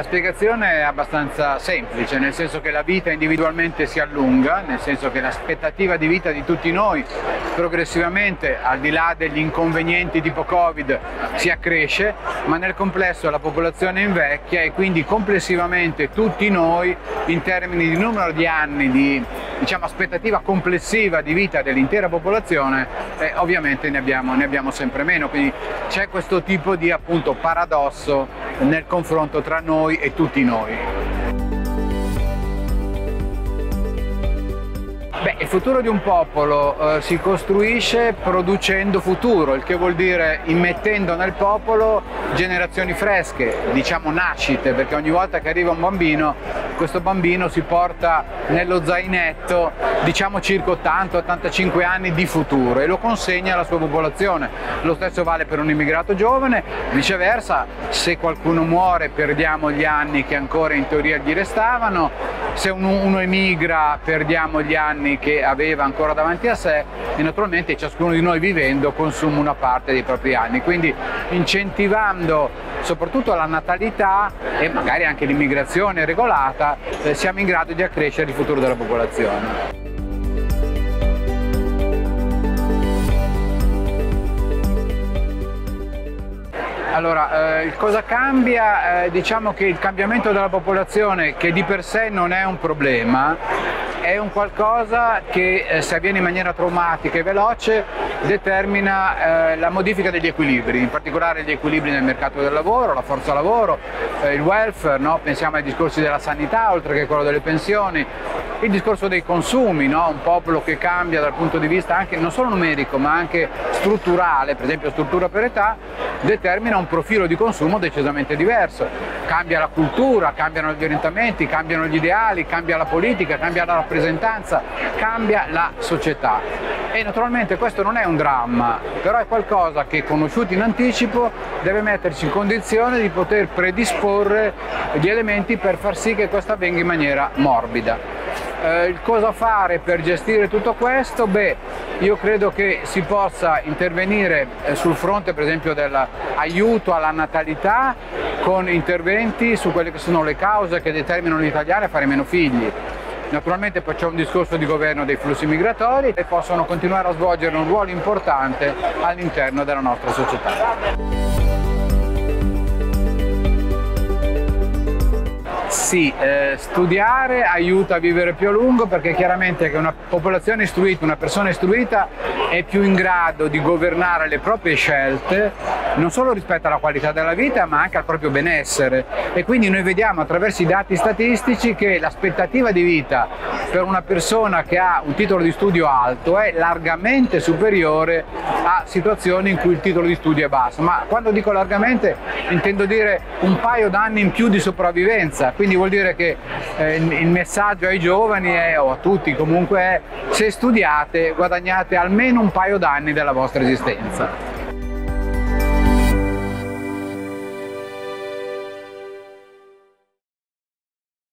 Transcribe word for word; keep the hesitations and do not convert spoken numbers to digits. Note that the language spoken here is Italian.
spiegazione è abbastanza semplice, nel senso che la vita individualmente si allunga, nel senso che l'aspettativa di vita di tutti noi progressivamente, al di là degli inconvenienti tipo Covid, si accresce, ma nel complesso la popolazione invecchia e quindi complessivamente tutti noi, in termini di numero di anni di diciamo, aspettativa complessiva di vita dell'intera popolazione, eh, ovviamente ne abbiamo, ne abbiamo sempre meno, quindi c'è questo tipo di appunto paradosso nel confronto tra noi e tutti noi. Beh, il futuro di un popolo eh, si costruisce producendo futuro, il che vuol dire immettendo nel popolo generazioni fresche, diciamo nascite, perché ogni volta che arriva un bambino, questo bambino si porta nello zainetto diciamo circa ottanta ottantacinque anni di futuro e lo consegna alla sua popolazione. Lo stesso vale per un immigrato giovane, viceversa, se qualcuno muore perdiamo gli anni che ancora in teoria gli restavano, se uno, uno emigra perdiamo gli anni che aveva ancora davanti a sé e naturalmente ciascuno di noi vivendo consuma una parte dei propri anni, quindi incentivando soprattutto la natalità e magari anche l'immigrazione regolata eh, siamo in grado di accrescere il futuro della popolazione. Allora, eh, cosa cambia? Eh, diciamo che il cambiamento della popolazione, che di per sé non è un problema, è un qualcosa che eh, se avviene in maniera traumatica e veloce determina eh, la modifica degli equilibri, in particolare gli equilibri nel mercato del lavoro, la forza lavoro, eh, il welfare, no? Pensiamo ai discorsi della sanità oltre che quello delle pensioni, il discorso dei consumi, no? Un popolo che cambia dal punto di vista anche non solo numerico ma anche strutturale, per esempio struttura per età, determina un profilo di consumo decisamente diverso, cambia la cultura, cambiano gli orientamenti, cambiano gli ideali, cambia la politica, cambia la rappresentanza, cambia la società e naturalmente questo non è un dramma, però è qualcosa che conosciuto in anticipo deve metterci in condizione di poter predisporre gli elementi per far sì che questo avvenga in maniera morbida. Eh, cosa fare per gestire tutto questo? Beh, io credo che si possa intervenire eh, sul fronte per esempio dell'aiuto alla natalità con interventi su quelle che sono le cause che determinano gli italiani a fare meno figli. Naturalmente poi c'è un discorso di governo dei flussi migratori e possono continuare a svolgere un ruolo importante all'interno della nostra società. Sì, eh, studiare aiuta a vivere più a lungo perché chiaramente che una popolazione istruita, una persona istruita è più in grado di governare le proprie scelte non solo rispetto alla qualità della vita ma anche al proprio benessere e quindi noi vediamo attraverso i dati statistici che l'aspettativa di vita per una persona che ha un titolo di studio alto è largamente superiore a situazioni in cui il titolo di studio è basso, ma quando dico largamente intendo dire un paio d'anni in più di sopravvivenza. Quindi vuol dire che eh, il messaggio ai giovani è, o a tutti comunque è: se studiate guadagnate almeno un paio d'anni della vostra esistenza.